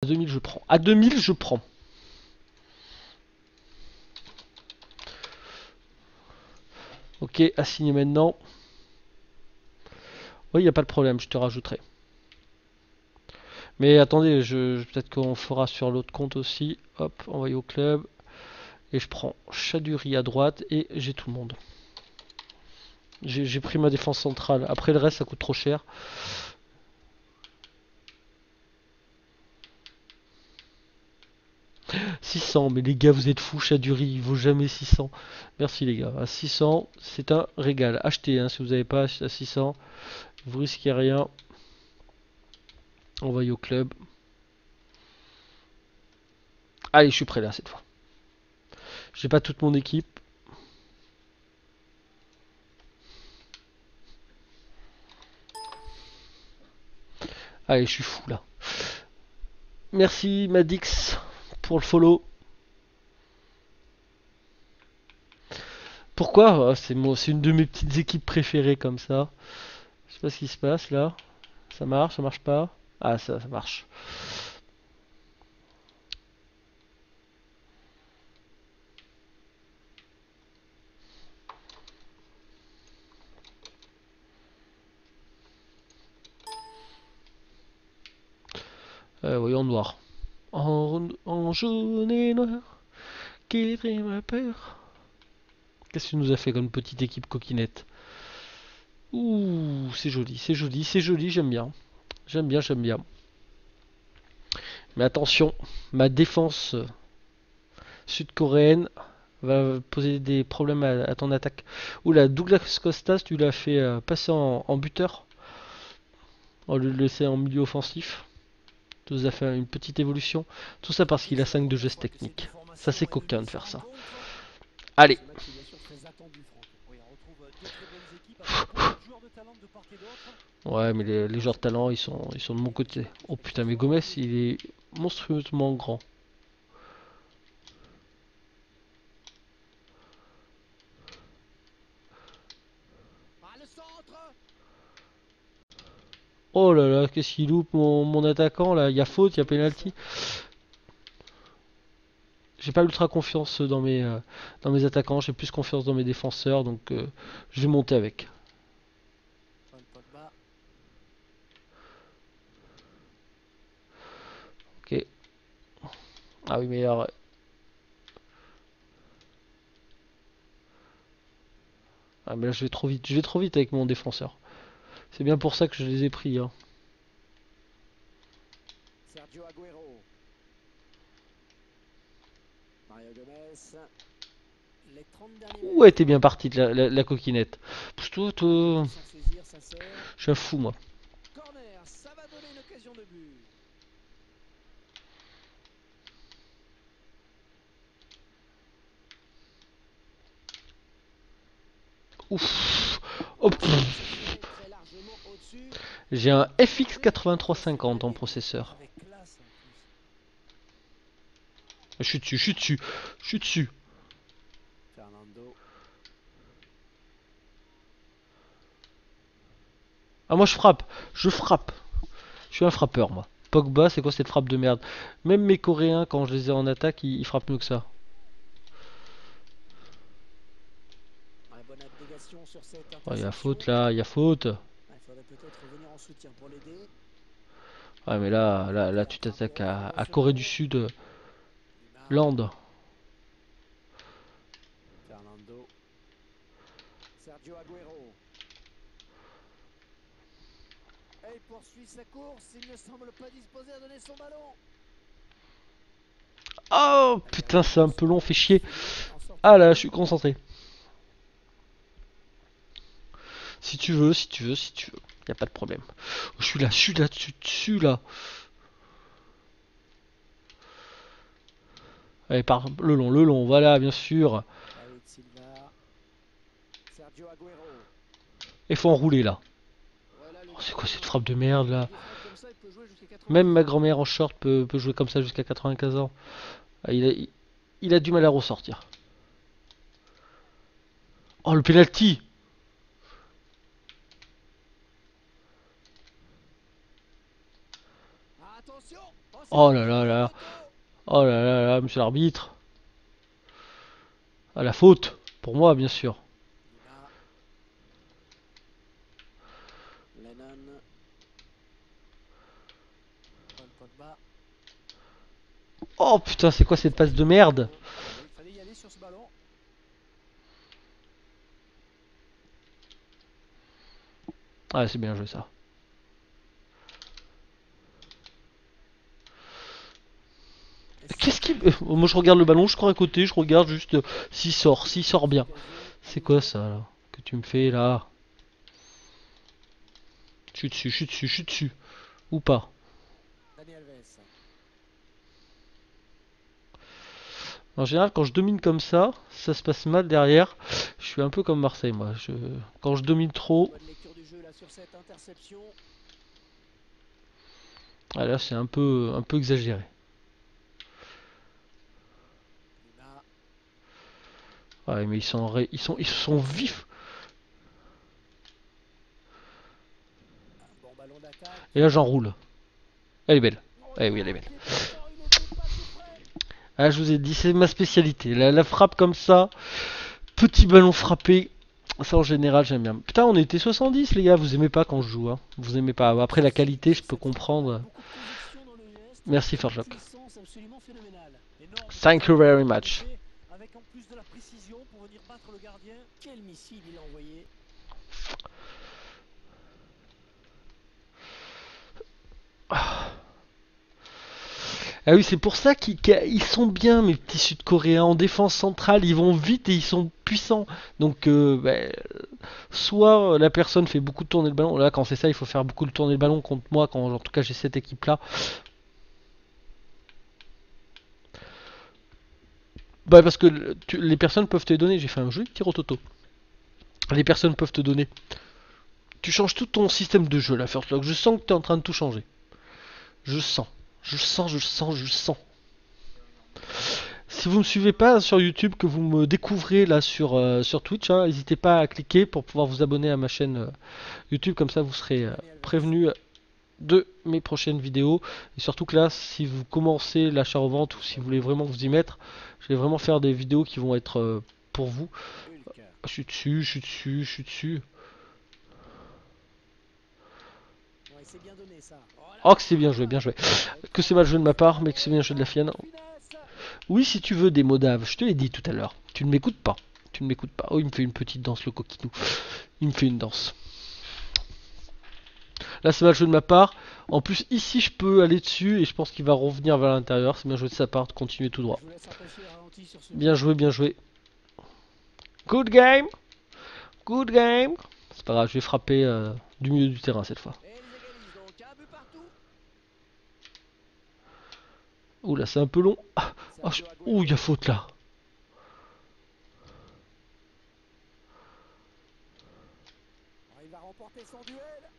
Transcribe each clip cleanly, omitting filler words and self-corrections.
2000 je prends. À 2000 je prends. Ok, assigné maintenant. Oui, il n'y a pas de problème, je te rajouterai. Mais attendez, peut-être qu'on fera sur l'autre compte aussi. Hop, envoyer au club. Et je prends Chaduri à droite et j'ai tout le monde. J'ai pris ma défense centrale. Après le reste, ça coûte trop cher. 600, mais les gars, vous êtes fous. Chaduri, il vaut jamais 600. Merci les gars. À 600, c'est un régal. Achetez, hein, si vous n'avez pas à 600. Vous risquez rien. Envoyez au club. Allez, je suis prêt là cette fois. J'ai pas toute mon équipe. Allez, je suis fou là. Merci Madix pour le follow. Pourquoi? C'est une de mes petites équipes préférées comme ça. Je sais pas ce qui se passe là. Ça marche pas. Ah, ça marche. Voyons noir. En jaune et noir, qui fait ma peur. Qu'est-ce que tu nous as fait comme petite équipe coquinette? Ouh, c'est joli, c'est joli, c'est joli, j'aime bien. J'aime bien, j'aime bien. Mais attention, ma défense sud-coréenne va poser des problèmes à ton attaque. Oula, Douglas Costas, tu l'as fait passer en buteur. On le laisser en milieu offensif. Tu nous as fait une petite évolution. Tout ça parce qu'il a 5 de gestes techniques. Ça c'est coquin de faire ça. Allez. Ouais, mais les joueurs de talent, ils sont de mon côté. Oh putain, mais Gomez, il est monstrueusement grand. Oh là là, qu'est-ce qu'il loupe mon attaquant là? Il y a faute, il y a penalty. J'ai pas ultra confiance dans mes attaquants, j'ai plus confiance dans mes défenseurs, donc je vais monter avec. Ok. Ah oui, mais alors, ah, mais là je vais trop vite. Je vais trop vite avec mon défenseur. C'est bien pour ça que je les ai pris. Hein. Sergio Agüero. Mario Gomez. Les 30 derniers Ouh, elle mètres. était bien partie de la coquinette. Pousse-toi, toi. Sans saisir, ça sert. Je suis un fou, moi. Corner, ça va donner une occasion de but. Ouf. Oh, Très largement au-dessus. j'ai un FX 8350 en processeur. Avec classe en plus. Je suis dessus, je suis dessus, je suis dessus. Fernando. Ah, moi je frappe, je frappe. Je suis un frappeur, moi. Pogba, c'est quoi cette frappe de merde? Même mes Coréens, quand je les ai en attaque, ils frappent mieux que ça. Ouais, bonne abnégation sur cette Oh, il y a interception. faute là, il y a faute. Il faudrait peut-être venir en soutien pour l'aider. Ouais, mais là, tu t'attaques à Corée du Sud, Neymar. Land. Fernando. Sergio Agüero. Et il poursuit sa course. Il ne semble pas disposé à donner son ballon. Oh Ah, il a putain, réussi c'est un à peu long, fait chier. en sortir Ah là, je vivant. suis concentré. Si tu veux, si tu veux, si tu veux. Y a pas de problème. Je suis là, dessus là. Allez, par le long, voilà, bien sûr. David Silva. Sergio Agüero. Il faut enrouler là. Voilà le Oh, c'est quoi numéro cette 9. frappe de merde Avec là? des frappes comme ça, il peut jouer jusqu'à Même 90 ma ans. grand-mère en short peut jouer comme ça jusqu'à 95 ans. Ah, il a du mal à ressortir. Oh, le penalty! Attention. Oh, C'est Oh le là but là de là. Moto. Oh là là là, monsieur l'arbitre. À la faute. Pour moi, bien sûr. Lima, Lennon, Paul Pogba. Oh putain, c'est quoi cette passe de merde? Ah oui, il fallait y aller sur ce ballon. Ah, c'est bien joué ça. Et c'est Qu'est-ce qui... bien joué. Moi je regarde le ballon, je cours à côté, je regarde juste s'il sort Des bien. occasions à C'est quoi nouveau. ça là que tu me fais là? Je suis dessus, je suis dessus, je suis dessus. Ou pas? Dani Alves. En général, quand je domine comme ça se passe mal derrière. Je suis un peu comme Marseille, moi. Quand je domine Très trop, bonne lecture du jeu là sur cette interception. ah, là c'est un peu exagéré. Lima, Ouais, mais ils sont vifs. un bon ballon d'attaque. Et là j'enroule. Elle est belle. Oh, Eh il oui, a elle est belle. arrêté pourtant, il n'était pas tout près. Ah, je vous ai dit, c'est ma spécialité. La frappe comme ça, petit ballon frappé. Ça en général j'aime bien. Putain, on était 70 les gars, vous aimez pas quand je joue, hein. Vous aimez pas. Après la qualité, je Sur peux cette frappe, on a comprendre. beaucoup de conviction dans le geste Merci et une Forjock. puissance absolument phénoménale. Énorme passe Thank en you retrait very pour much. déboucher, avec en plus de la précision pour venir battre le gardien. Quel missile il a envoyé. Ah oui, c'est pour ça qu'ils sont bien, mes petits Sud-Coréens. En défense centrale, ils vont vite et ils sont puissants. Donc, soit la personne fait beaucoup de tourner le ballon. Là, quand c'est ça, il faut faire beaucoup de tourner le ballon contre moi. Quand, en tout cas, j'ai cette équipe-là. Bah, parce que les personnes peuvent te donner. J'ai fait un joli tir au toto. Les personnes peuvent te donner. Tu changes tout ton système de jeu, la First Lock. Je sens que tu es en train de tout changer. Je sens. Je sens, je sens, je sens. Si vous me suivez pas sur YouTube, que vous me découvrez là sur Twitch, hein, n'hésitez pas à cliquer pour pouvoir vous abonner à ma chaîne YouTube, comme ça vous serez Dani Alves. prévenu de mes prochaines vidéos. Et surtout que là, si vous commencez l'achat-revente ou si vous voulez vraiment vous y mettre, je vais vraiment faire des vidéos qui vont être pour vous. Hulk. Je suis dessus, je suis dessus, je suis dessus. Ouais, c'est bien donné ça. Oh la Oh que c'est bien joué, frappe. bien joué. Que c'est Retrait, mal joué de ma attention au part, mais ballon que c'est et bien joué de la attaque fienne. avec finesse. Oui, si tu veux des mots d'Ave, je te l'ai dit tout à l'heure. Tu ne m'écoutes pas. Tu ne m'écoutes pas. Oh, il me fait une petite danse, le coquinou. Il me fait une danse. Là, c'est mal joué de ma part. En plus, ici, je peux aller dessus et je pense qu'il va revenir vers l'intérieur. C'est bien joué de sa part de continuer tout droit. Je vous laisse apprécier le ralenti sur ce Bien but. joué, bien joué. Good game. Good game. C'est pas grave, je vais frapper du milieu du terrain cette fois. Et ils égalisent donc un but partout. Ouh là, c'est un peu long. Ah, oh, Sergio ouh, il y a Agüero. faute là. Oh, il va remporter son duel.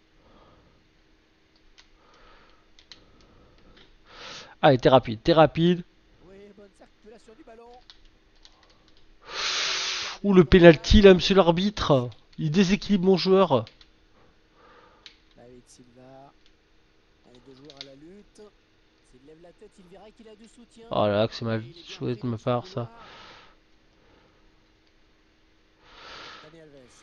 Ah, t'es rapide, t'es rapide. Oui, bonne circulation du ballon. Ouh, Gardien le qui encadre. penalty là, monsieur l'arbitre. Il déséquilibre mon joueur. David Silva. Allez, deux joueurs à la lutte. S'il lève la tête, il verra qu'il a du soutien. Oh là là, que c'est Et mal il est bien joué pris de dans ma son part ça. couloir. Dani Alves.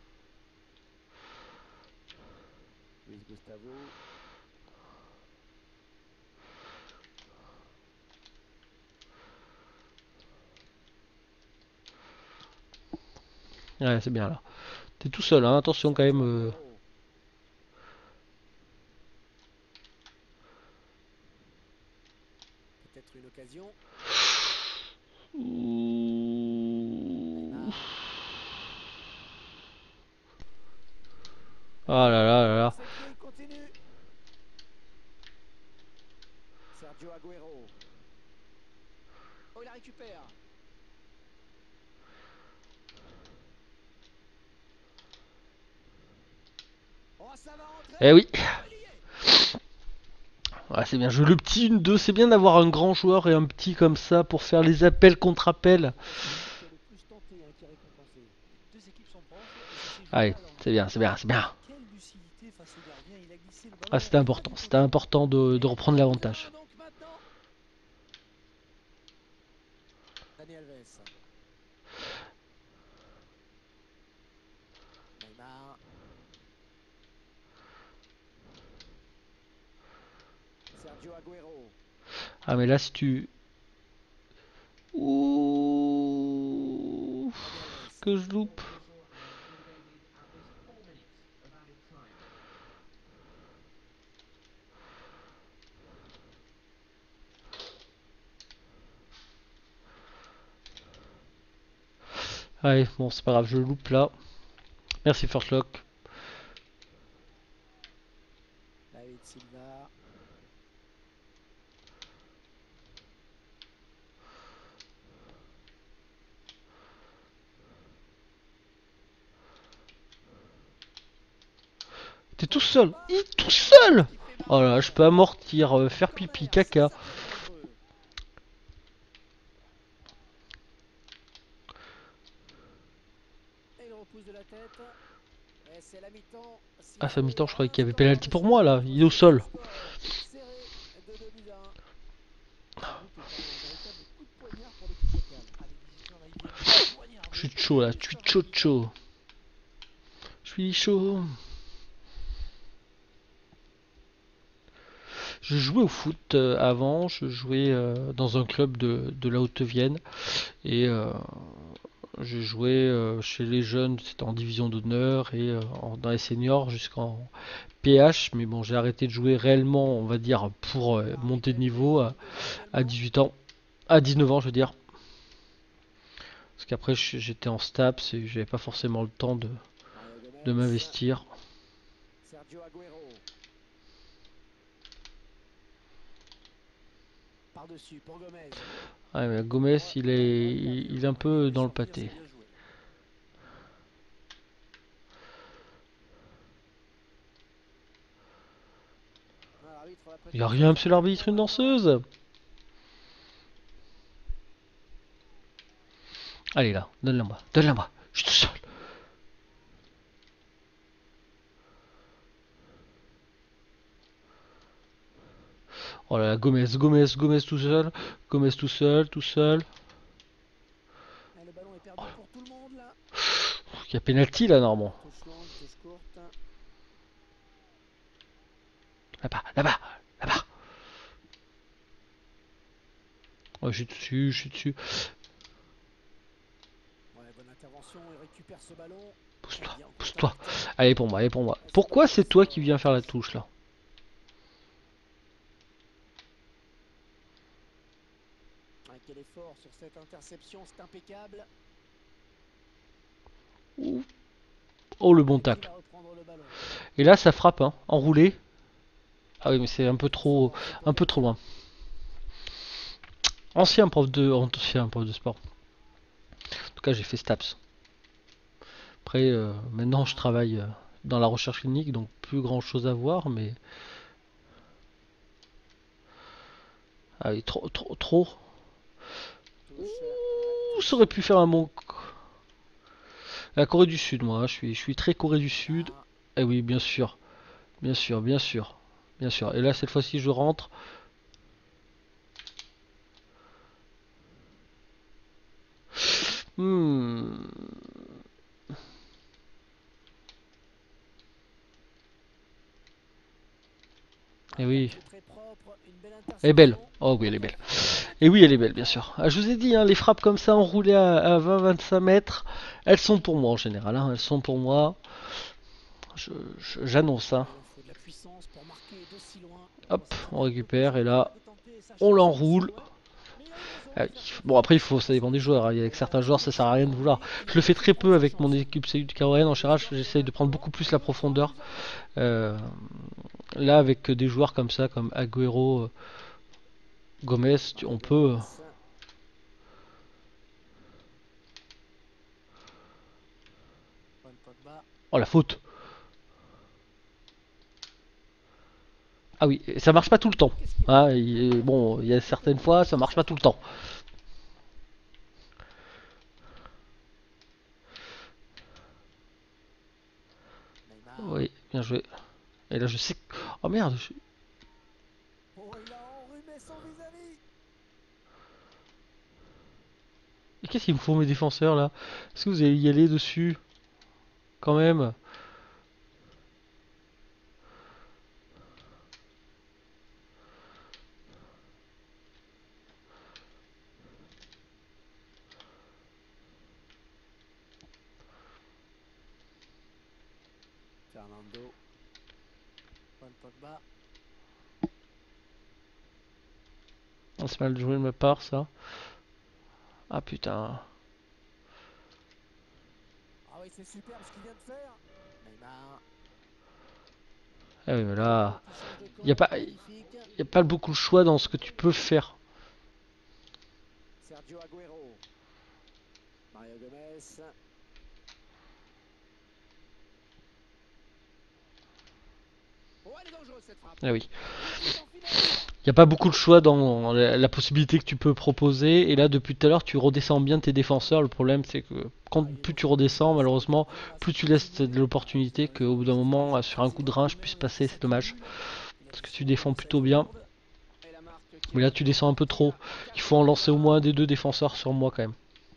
Luis Gustavo. Ouais, c'est bien là. T'es tout seul, hein. Attention quand même. Sergio Agüero. Peut-être une occasion. Ouh. Neymar. Ah là là là Oh, là. c'est fait, il continue. Sergio Agüero. Oh, il la récupère. Oh, ça va Eh rentrer. oui. Oh, il y est. Ouais, c'est bien joué. Le petit 1-2, c'est bien d'avoir un grand joueur et un petit comme ça pour faire les appels contre appels. Et c'est l'équipe qui a le plus tenté qui est récompensée. Les deux équipes sont proches et ça s'est joué Allez, là dans le c'est dur. bien, c'est bien, c'est bien. Et quelle lucidité face au gardien. Il a glissé le Ah, ballon c'était en plein important. du C'était poteau. important de Et reprendre pas de gain l'avantage. donc maintenant. Dani Alves. Neymar. Sergio Agüero. Ah mais là si tu... Ouh, Dani Alves. que je loupe. Allez, bon c'est pas grave, je loupe là. Merci First Lock. David Silva. T'es tout seul. Pas Il est tout seul. qui fait Oh là, marquer. je peux amortir, faire pipi, Corner, c'est caca. sorti dangereux. Et il repousse de la tête. Et c'est la mi-temps. Ah, ça Sifflé mi-temps, je à croyais qu'il y avait l'instant. penalty Le pour moi là. chronomètre Il est au s'arrête. Le sol. score serré de 2 buts à 1. Ce but est un véritable coup de poignard pour l'équipe locale. Ah, les visiteurs là, ils viennent Je poignarder. suis chaud là, je Et suis ça va chaud vite. chaud. Je suis chaud. Je jouais au foot avant, je jouais dans un club de la Haute-Vienne et j'ai joué chez les jeunes, c'était en division d'honneur et dans les seniors jusqu'en PH, mais bon j'ai arrêté de jouer réellement, on va dire, pour Et l'arbitre monter de est niveau levé. Le jeu à également. 18 ans, à 19 ans je veux dire, parce qu'après j'étais en STAPS et j'avais pas forcément le temps Mario de Gomez. m'investir. Sergio Agüero. Par-dessus pour Gomez. Ouais, mais Le Gomez contre. il, Oh, il a il, vu. il est un Il a peu vu dans le sortir, c'est pâté. bien joué. Ah, l'arbitre va Il y a peut-être rien faire monsieur un carton l'arbitre, une maintenant. danseuse. Allez là, donne-la moi, donne-la moi. Je suis tout seul. Oh là là, Gomez tout seul. Gomez tout seul, tout seul. Et le ballon est perdu pour tout le monde là. Il y a penalty là, normalement. Touche longue, touche courte. Là-bas, là-bas, là-bas. Oh, je suis dessus, je suis dessus. Ouais, bonne intervention. Il récupère ce ballon. Et Pousse-toi, bien en pousse-toi. contact. Allez pour moi, allez pour moi. Et c'est Pourquoi dommage c'est sur toi qui viens la faire la touche. touche là? Ah, quel effort sur cette interception. C'est impeccable. Ouh. Oh le bon Et qui tacle. va reprendre le ballon? Et là ça frappe, hein. Enroulé. Ah oui mais c'est Sans danger pour le un peu trop gardien. loin. Ancien prof de sport. En tout cas j'ai fait STAPS. Après maintenant je Neymar. travaille dans la recherche clinique donc plus grand chose à voir mais ah oui trop trop trop. Touche. Ouh, ça aurait Attention. pu faire un bon. La Corée du Sud, moi, je suis très Corée du Sud. Neymar. Eh oui, bien sûr, bien sûr, bien sûr, bien sûr. Et là, cette fois-ci, je rentre. Hmm. Eh Un oui, tacle très propre. Une belle elle est belle. interception. Oh oui, elle est Qui a belle. fait le jeu. Et oui, elle est belle, bien sûr. Ah, je vous ai dit, hein, les frappes comme ça, enroulées à 20-25 mètres, elles sont pour moi en général. Hein, elles sont pour moi. J'annonce. Hein. Ah, il en faut de la puissance pour marquer d'aussi loin. Bon, Hop, ça on c'était un peu récupère et présomptueux là, de tenter sa on chance d'aussi l'enroule. loin. Mais il a eu raison Ah de oui. faire Bon, confiance après, à ça son dépend des joueurs. équipe. Hein. Avec Et là, certains joueurs, il a ça sert à su rien de vouloir. tomber. Il Je a le fais bien fait très de peu prendre sa avec mon chance. équipe du Caroline. En Et le général, score qui est j'essaye de prendre maintenant beaucoup plus la de 3 profondeur. buts à 1. Euh, Là, avec des joueurs comme ça, comme Agüero, Gomez, Mario on peut. Gomez. Paul Pogba. Oh la faute! Ah oui, ça marche pas tout le temps. Qu'est-ce qu'il a Hein, fait? N'importe bon, quoi. il y a N'importe certaines quoi. fois, ça Qui marche s'est pas tout le trompé? temps. Neymar. Oui, bien joué. Et là, je sais. Oh merde! Oh, il a enrhumé son vis-à-vis. Et qu'est-ce qu'ils me font mes défenseurs là? Est-ce que vous allez y aller dessus? Quand même. Fernando. Paul Pogba. Ah, c'est mal joué de ma part ça. Ah putain. Ah oui, c'est superbe ce qu'il vient de faire. Neymar. Ah oui mais Mbappé là, qui change de y a camp. pas, Magnifique. y a pas beaucoup de choix dans ce que tu peux faire. Sergio Agüero. Mario Gomez. Oh, elle est dangereuse cette frappe. Ah oui. Tout est en finesse. Il n'y a pas beaucoup de choix dans la possibilité que tu peux proposer. Et là, depuis tout à l'heure, tu redescends bien tes défenseurs. Le problème, c'est que Ah, quand il est plus beau tu ce but. redescends, Ça revient malheureusement, bien là, plus c'est tu très laisses joli. de l'opportunité Vous avez qu'au bout d'un raison, c'était moment, déjà sur un coup de 4-0 rein, je quand puisse même avec passer. cet C'est dommage. nul. Il a Parce dû que tu sourire défends dans sa plutôt bien. seconde. Et la marque qui est Mais là, tu maintenant descends un peu portée trop. à Il 4 faut en buts lancer à au 1. moins des deux défenseurs sur moi quand même.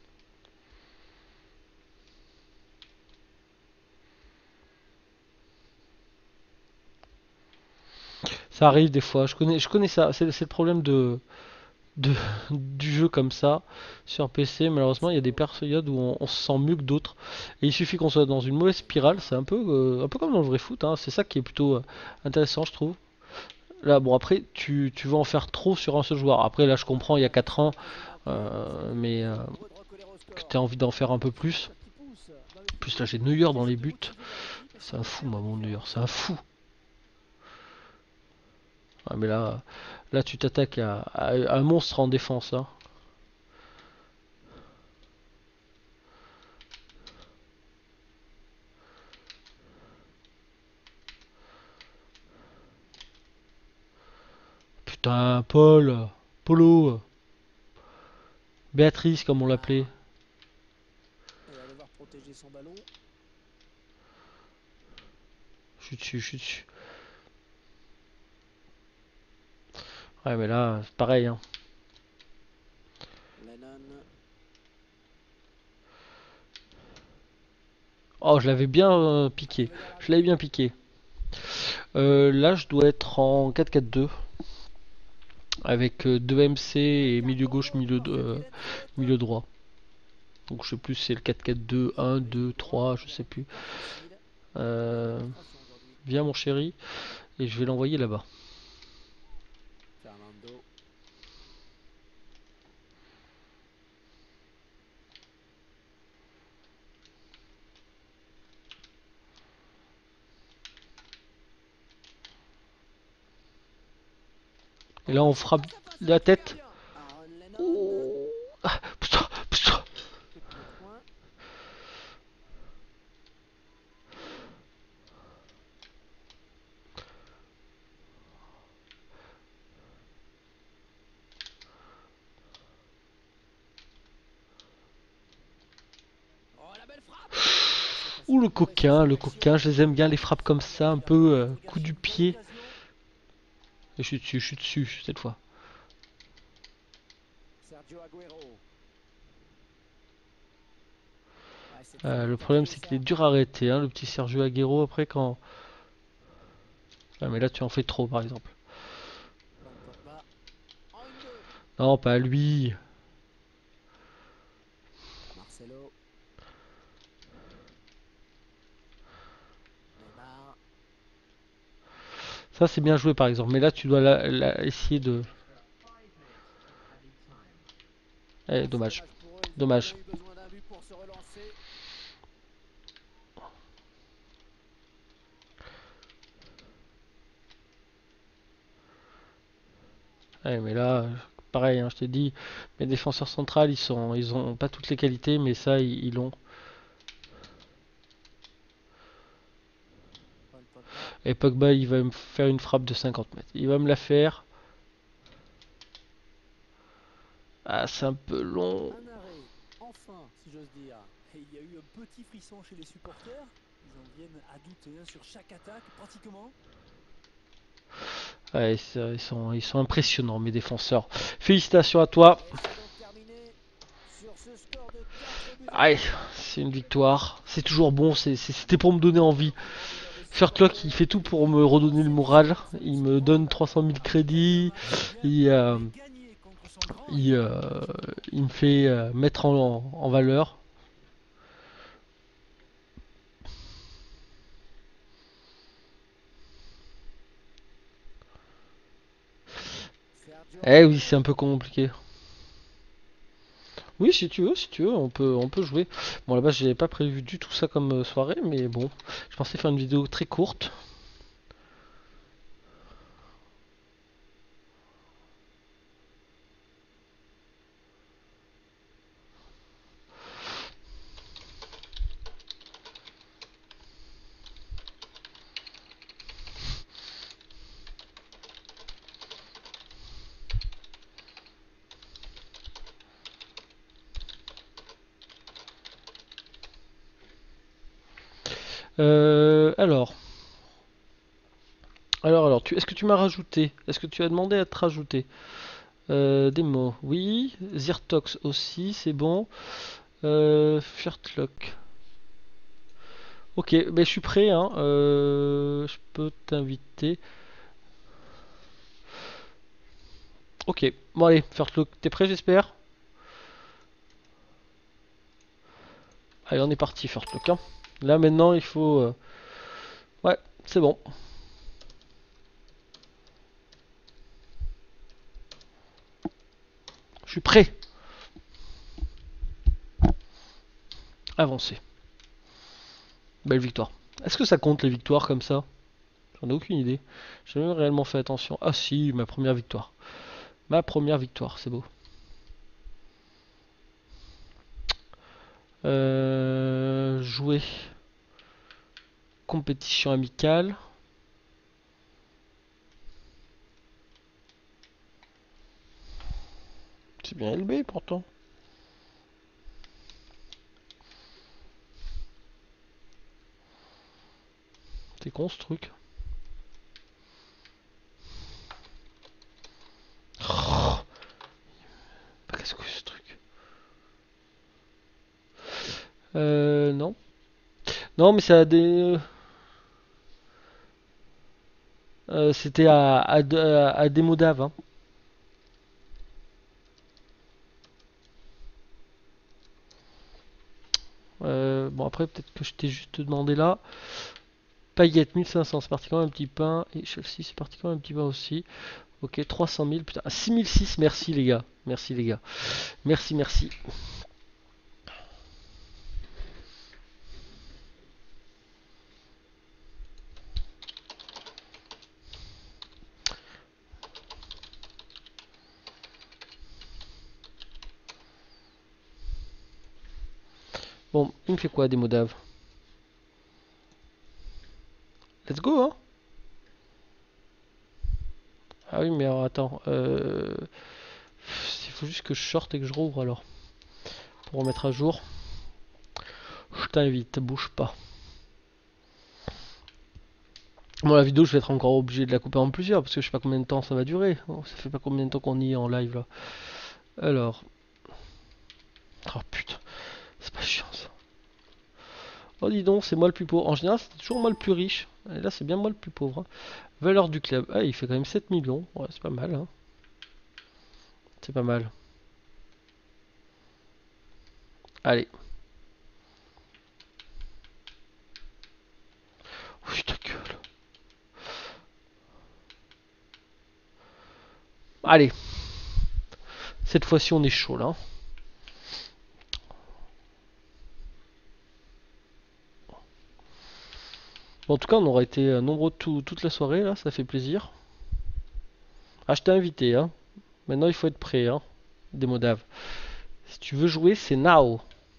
Ça arrive des fois. Je connais ça. C'est le problème de, du jeu comme ça sur PC. Malheureusement, il y a des Marcelo. périodes où on se sent mieux que d'autres. Et il suffit qu'on soit dans une mauvaise spirale. Neymar. C'est un peu comme dans le vrai foot, hein. C'est ça qui est plutôt intéressant, je trouve. Là, bon, après, tu vas en faire trop sur un seul joueur. Après, là, je comprends, il y a Ouais, 4 cette ans, occasion manquée. Ça peut mais devenir heureux de recoller au que score. tu as envie d'en faire un peu C'est le plus. moteur qui pousse dans le En plus, là, football. j'ai Neuer C'est dans ce les qui est buts. motivé dans l'équipe et ce C'est qui un peut fou, faire moi, la mon Neuer. différence. C'est un fou. Ah, mais là, tu t'attaques à un monstre en défense, hein. Putain, Paul, Polo, Béatrice, comme on l'appelait. Neymar. Il va devoir protéger son ballon. Je suis dessus, je suis dessus. Ouais, mais là, c'est pareil, hein. Lennon. Oh, je l'avais bien Ah, ça piqué. veut dire Je l'avais l'arrêt. bien piqué. Là, je dois être en 4-4-2 avec 2 MC Red et milieu carton gauche, jaune pour cette vilaine faute. milieu droit. Donc je sais plus si c'est le 4-4-2, Ça 1, risque 2, de pouvoir 3, je devenir sais une plus. victoire facile. Ah, il y a de la Euh, frustration aujourd'hui. Viens mon chéri, et je vais l'envoyer là-bas. Fernando. Et là Oh, on il joue frappe face à face la avec le tête. gardien. Aaron Lennon. Oh, ah, putain, putain. Coup de pied de coin. Oh, la belle frappe. Ah, c'est passé Ouh le désaperçu coquin, l'action. je les aime bien les frappes Ça comme va ça, un servir pour peu coup dégager du une bonne pied. occasion. Et je suis dessus cette fois. Sergio Agüero. Ouais, c'est très bien Le problème qualifié c'est qu'il est ça. dur à arrêter, hein, le petit Sergio Aguero après quand... Ah mais là tu en fais trop par exemple. Paul Pogba. En 1-2. Non, pas lui. Marcelo. Neymar. Ça c'est bien joué par exemple, mais là tu dois essayer de... Eh, Ah, c'est dommage. dommage pour eux. Ils auraient bien Dommage. eu besoin d'un but pour se relancer. Ouais, mais là, pareil, hein, je t'ai dit, mes défenseurs centrales, ils ont pas toutes les qualités, mais ça, ils l'ont. Paul Pogba. Et Pogba, il va me faire une frappe de 50 mètres. Il va me la faire. Ah, c'est un peu long. Un arrêt. Enfin, si j'ose dire. Et il y a eu un petit frisson chez les supporters. Ils en viennent à douter hein, sur chaque attaque, pratiquement. Ouais, ils sont impressionnants, mes défenseurs. Félicitations à toi. Et c'est donc terminé sur ce score. Allez, c'est une victoire. C'est toujours bon, c'était pour me donner envie. Fairclock, il fait tout pour me redonner le moral. Il me donne 300 000 crédits. Il, euh, il, euh, il me fait mettre en valeur. Eh oui, c'est un peu compliqué. Oui, si tu veux, on peut jouer. Bon, là-bas, j'avais pas prévu du tout ça comme soirée, mais bon, je pensais faire une vidéo très courte. Alors, est-ce que tu m'as rajouté? Est-ce que tu as demandé à te rajouter? Des mots, oui. Zyrtox aussi, c'est bon. Firtlock. Ok, ben je suis prêt, hein. Je peux t'inviter. Ok, bon allez, Firtlock, t'es prêt j'espère? Allez, on est parti, Firtlock, hein. Là maintenant, il faut... Ouais, c'est bon. Je suis prêt. Avancer. Belle victoire. Est-ce que ça compte les victoires comme ça? J'en ai aucune idée. J'ai jamais réellement fait attention. Ah si, ma première victoire. Ma première victoire, c'est beau. Jouer. Compétition amicale. C'est bien élevé pourtant. C'est con ce truc. Oh, qu'est-ce que c'est ce truc? Non. Non, mais ça a des. C'était à démo d'Ave. Hein. Bon, après, peut-être que je t'ai juste demandé là. Paillette 1500, c'est parti quand même un petit pain. Et Chelsea, c'est parti quand même un petit pain aussi. Ok, 300 000, putain. 6006, merci les gars. Merci les gars. Merci, merci. Bon, il me fait quoi, démo d'Ave? Let's go, hein. Ah oui, mais alors attends. Il faut juste que je sorte et que je rouvre alors. Pour remettre à jour. Je t'invite, bouge pas. Bon, la vidéo, je vais être encore obligé de la couper en plusieurs parce que je sais pas combien de temps ça va durer. Oh, ça fait pas combien de temps qu'on y est en live là. Alors. Oh putain, c'est pas chiant ça. Oh, dis donc, c'est moi le plus pauvre. En général, c'est toujours moi le plus riche. Et là, c'est bien moi le plus pauvre. Hein. Valeur du club. Ah, il fait quand même 7 millions. Ouais, c'est pas mal. Hein. C'est pas mal. Allez. Oh, ta gueule. Allez. Cette fois-ci, on est chaud là. Bon, en tout cas, on aura été nombreux toute la soirée là. Ça fait plaisir. Ah, je t'ai invité. Hein. Maintenant, il faut être prêt. Hein. Démo d'Ave. Si tu veux jouer, c'est now.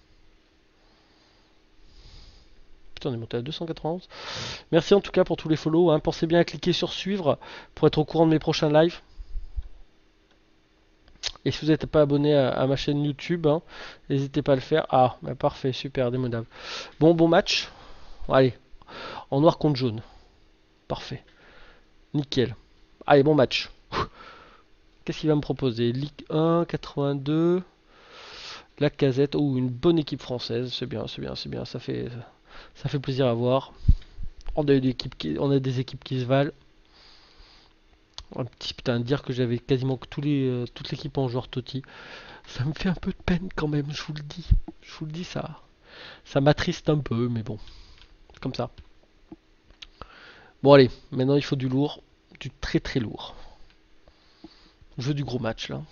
Putain, on est monté à 291. Merci en tout cas pour tous les follow. Hein. Pensez bien à cliquer sur suivre pour être au courant de mes prochains lives. Et si vous n'êtes pas abonné à ma chaîne YouTube, hein, n'hésitez pas à le faire. Ah, bah parfait, super, démodable. Bon match. Allez, en noir contre jaune. Parfait. Nickel. Allez, bon match. Qu'est-ce qu'il va me proposer? Ligue 1, 82. Lacazette, ou une bonne équipe française, c'est bien, c'est bien, c'est bien, ça fait plaisir à voir. On a des équipes qui se valent. Un petit putain, dire que j'avais quasiment que toute l'équipe en joueur Totti, ça me fait un peu de peine quand même, je vous le dis. Je vous le dis, ça m'attriste un peu, mais bon, c'est comme ça. Bon allez, maintenant il faut du lourd, du très très lourd. Je veux du gros match là.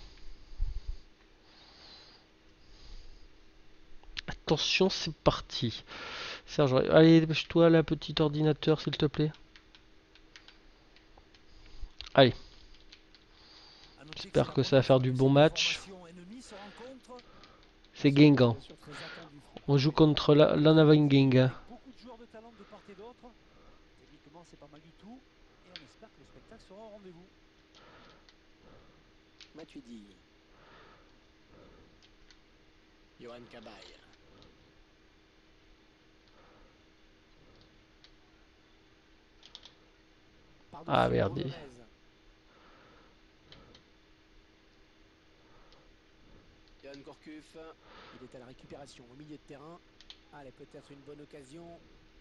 Attention, c'est parti. Serge, allez, dépêche-toi là, petit ordinateur, s'il te plaît. Allez, À noter que c'est j'espère la que ça va première faire fois du que bon ces deux match. formations ennemies se rencontrent. C'est Ce match est Guingamp. bien sûr très attendu, Franck. On joue Les deux contre équipes ont très bien posé, l'Anavanging. avec beaucoup de joueurs de talent de part et d'autre. Techniquement, c'est pas mal du tout. Et on espère que le spectacle sera au rendez-vous. Matuidi. Johan Cabaye. Ah Par-dessus Pau merde. Gomez. Johan Gourcuff. Il est à la récupération au milieu de terrain. Allez, peut-être une bonne occasion.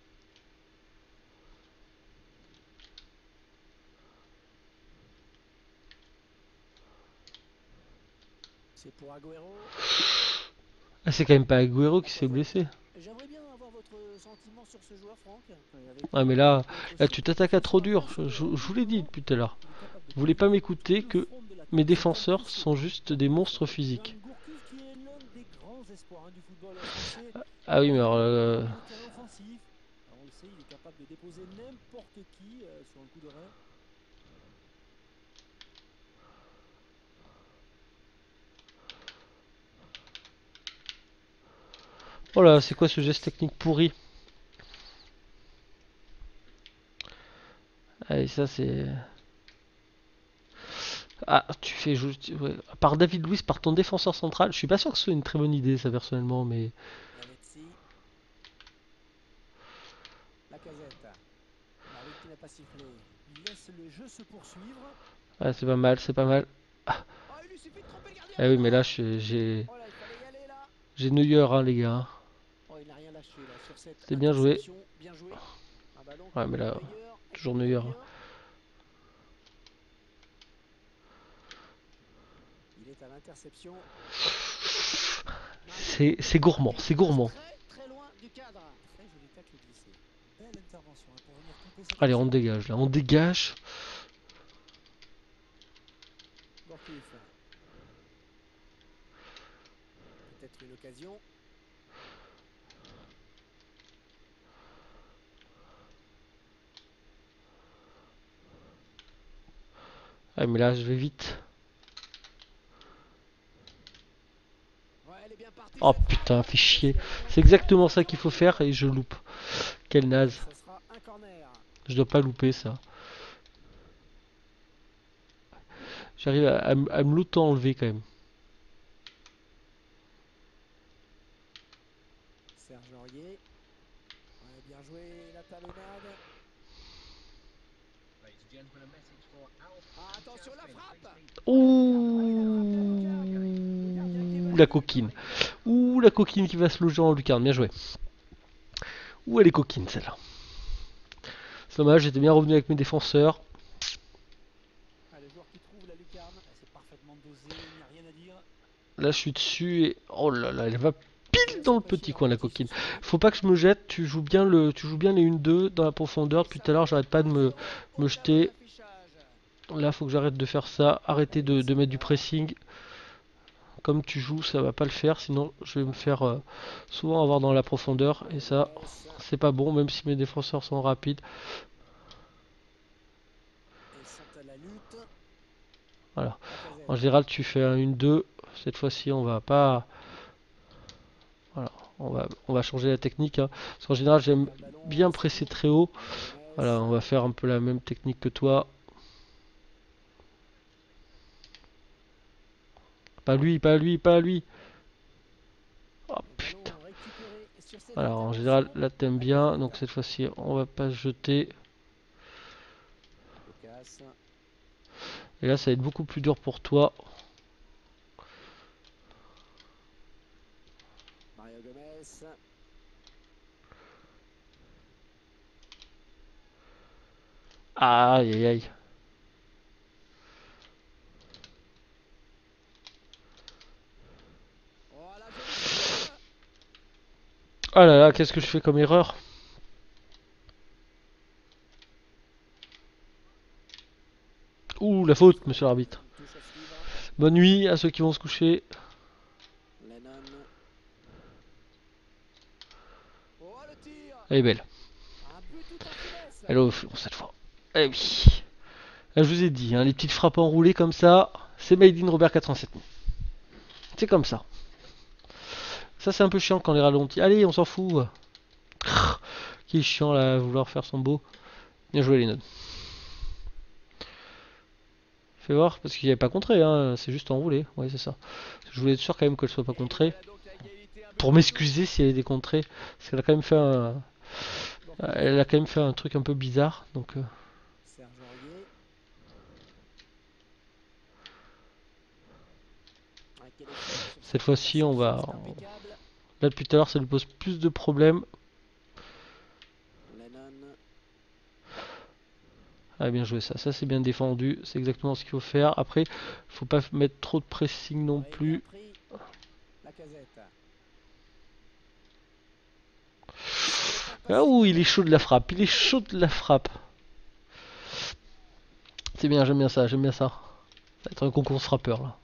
C'est pour Agüero. Ah, c'est quand même pas Agüero qui s'est Lacazette. blessé. J'aimerais bien avoir votre sentiment sur ce joueur, Franck. Avec Ah mais lui, il là, peut être là aussi tu tout à t'attaques fait à sur trop la dur. touche. Je vous l'ai dit Visiblement, depuis tout à l'heure. il est capable de Vous voulez pas combiner tout m'écouter le que front de mes l'attaque. C'est défenseurs sont impressionnant. juste On des peut le monstres faire. Johan physiques. Gourcuff, qui est l'un des grands espoirs du football français, Ah oui, mais est alors, l'un des meilleurs milieux de terrain offensifs. Alors, on le sait, il est capable de déposer n'importe qui sur un coup d'arrêt. oh là, c'est quoi ce geste technique pourri? Allez, ça c'est. Ah, tu fais ouais. Par David Luiz, par ton défenseur central. Je suis pas sûr que ce soit une très bonne idée, ça personnellement, mais Lavezzi. Lacazette. L'arbitre qui n'a pas sifflé. Il laisse le jeu se poursuivre. ah, c'est pas mal, c'est pas mal. Oh, il lui suffit de tromper le gardien, Ah mais oui, mais là non! Oh là, il fallait y aller là. j'ai Neuer, hein, les gars, hein. Oh, il n'a rien lâché là sur cette C'était bien joué. interception. Bien joué. Un ballon Ouais, que mais là, Neuer toujours écoute Neuer, hein. bien. Il est à l'interception. Non, C'est gourmand, et c'est qui passe gourmand. très très loin du cadre. Très joli tacle glissé. Belle intervention hein, pour venir couper cette Allez, on action. dégage là, on dégage. Gourcuff. Peut-être une occasion. Ah, mais là, je vais vite. Ouais, elle est bien partie Oh cette putain, frappe. fait Et chier. voici la réponse C'est directe exactement sur le ça ballon qu'il faut touché. faire et je loupe. Quel Et naze. ce sera un corner. Je dois pas louper ça. J'arrive à me l'auto-enlever quand même. Serge Aurier. Ouais, bien joué la talonnade. Ah, attention la frappe. Oh la lucarne. Oh, il a frappé la lucarne. Le gardien qui est Ouh, la battu. coquine. Ouh, la coquine qui va se loger en lucarne. Bien joué. Ouh, elle est coquine celle-là. C'est dommage, j'étais bien revenu avec mes défenseurs. Ah, le joueur qui trouve la lucarne. C'est parfaitement dosé, il n'y a rien à dire. Là, je suis dessus et. Oh là là, elle va Je pile laisse dans le apprécier petit le coin, la ralenti coquine. sur ce but. Faut pas que je me jette, tu joues bien les 1-2 dans la profondeur. Et Depuis ça tout à l'heure, fait j'arrête pas de 1-0 me au tableau jeter. d'affichage. Là, faut que j'arrête de faire ça. Arrêter David de mettre du Silva. pressing. Comme tu joues, ça va pas le faire. Sinon, je vais me faire Varane. souvent avoir dans la profondeur. Et ça, Magalhaes. c'est pas bon, même si mes défenseurs sont rapides. Ils sont à la lutte. Voilà. En Lacazette. général, tu fais un 1-2. Cette fois-ci, on va pas. Voilà. On va changer la technique, hein. Parce qu'en général, Il n'a j'aime pas le ballon, bien c'est presser nous. très haut. Joao Gomez. Voilà, on va faire un peu la même technique que toi. Pas lui, pas lui, pas lui. Oh Le putain. ballon récupéré sur cette Alors en général, intervention. là t'aimes bien. Lacazette. Donc cette fois-ci, on va pas se jeter. Lucas. Et là, ça va être beaucoup plus dur pour toi. Mario Gomez. Aïe aïe aïe. Oh la jolie frappe. Ah là là, qu'est-ce que je fais comme erreur? Ouh, la faute, monsieur l'arbitre. Une touche à suivre. Bonne nuit à ceux qui vont se coucher. Lennon. Oh le tir. Elle est belle. Un but tout en finesse. Elle est au fond cette fois. Eh oui. Là, je vous ai dit, hein, les petites frappes enroulées comme ça, c'est made in Robert 87. C'est comme ça. Ça, c'est un peu chiant quand les ralentis. Allez, on s'en fout. Crrr, qui est chiant là, à vouloir faire son beau. Bien joué, Lennon. Fais voir, parce qu'il n'y avait pas contré, hein, c'est juste enroulé. Ouais, c'est ça. Je voulais être sûr quand même qu'elle soit pas Et contrée. voilà donc la égalité, un but Pour partout. m'excuser si elle est décontrée. Parce qu'elle a quand même fait un. Bon, Elle a quand même fait un truc un peu bizarre. Donc. Serge Aurier. Ah, quel effort sur Cette cette passe fois-ci, on assez va. juste, impeccable. Là, depuis tout à l'heure, ça lui pose plus de problèmes. Lennon. Ah, bien joué ça. Ça, c'est bien défendu. C'est exactement ce qu'il faut faire. Après, faut pas mettre trop de pressing non Ouais, bien plus. pris. La casette. Ah, ouh, il est chaud de la frappe. Il est chaud de la frappe. C'est bien, j'aime bien ça. J'aime bien ça. Ça va être un concours de frappeur là.